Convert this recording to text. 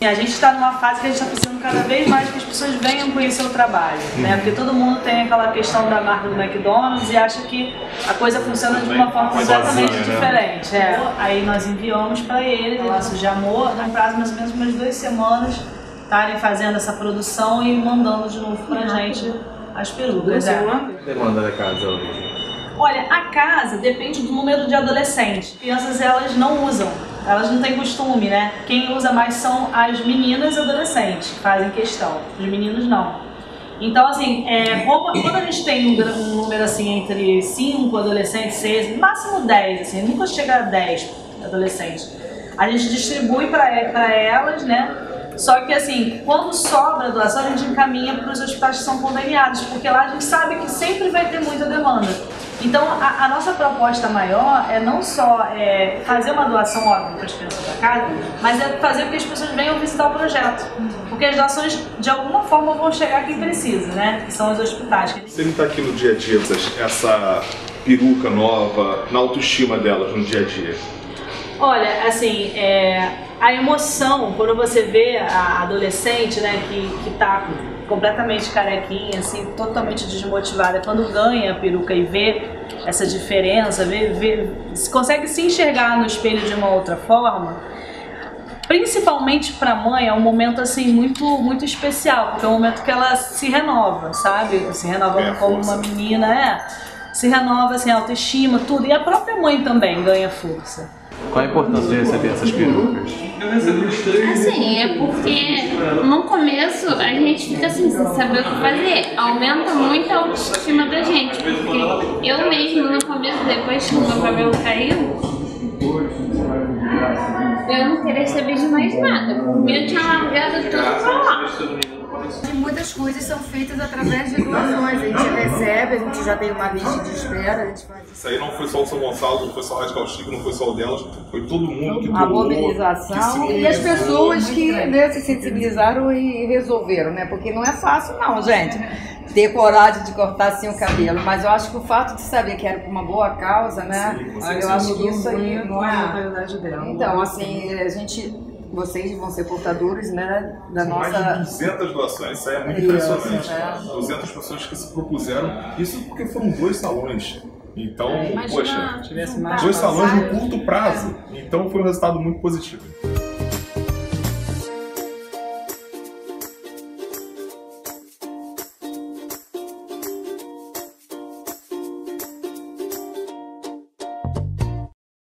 A gente está numa fase que a gente está precisando cada vez mais que as pessoas venham conhecer o trabalho, né? Porque todo mundo tem aquela questão da marca do McDonald's e acha que a coisa funciona de uma forma completamente diferente. Aí nós enviamos para eles, Laços de Amor, num prazo mais ou menos umas 2 semanas, estarem fazendo essa produção e mandando de novo pra gente as perucas. Demanda da casa hoje? Olha, a casa depende do número de adolescentes. Crianças, elas não usam, elas não têm costume, né? Quem usa mais são as meninas e adolescentes, que fazem questão. Os meninos não. Então, assim, quando a gente tem um número assim entre 5 adolescentes, 6, no máximo 10, assim, nunca chega a 10 adolescentes, a gente distribui para elas, né? Só que assim, quando sobra a doação, a gente encaminha para os hospitais que são conveniados, porque lá a gente sabe que sempre vai ter muita demanda. Então, a nossa proposta maior é não só fazer uma doação óbvia para as crianças da casa, mas é fazer com que as pessoas venham visitar o projeto. Porque as doações, de alguma forma, vão chegar a quem precisa, né? Que são os hospitais. Você não está aqui no dia a dia, essa peruca nova, na autoestima delas no dia a dia? Olha, assim, a emoção, quando você vê a adolescente, né, que tá completamente carequinha, assim, totalmente desmotivada, quando ganha a peruca e vê essa diferença, consegue se enxergar no espelho de uma outra forma, principalmente para a mãe é um momento assim muito especial, porque é um momento que ela se renova, sabe? Se renova como uma menina, se renova assim, a autoestima, tudo, e a própria mãe também ganha força. Qual a importância de receber essas perucas? Assim, é porque no começo a gente fica assim, sem saber o que fazer. Aumenta muito a autoestima da gente, porque eu mesmo no começo, depois que o meu cabelo caiu, eu não queria saber de mais nada, porque eu tinha largado tudo pra lá. Muitas coisas são feitas através de doações, a gente recebe, a gente já tem uma lista de espera, a gente faz... Isso aí não foi só o São Gonçalo, não foi só o Radical Chico, não foi só o delas, foi todo mundo que doou. A mobilização e as pessoas que se sensibilizaram e resolveram, né? Porque não é fácil não, gente, ter coragem de cortar assim o cabelo, mas eu acho que o fato de saber que era por uma boa causa, né? Eu acho que isso aí não é... Então, assim, vocês vão ser portadores, né, da nossa... Mais de 200 doações, isso aí é muito impressionante. 200 pessoas que se propuseram, isso porque foram 2 salões. Então, poxa, 2 salões no curto prazo. Então foi um resultado muito positivo.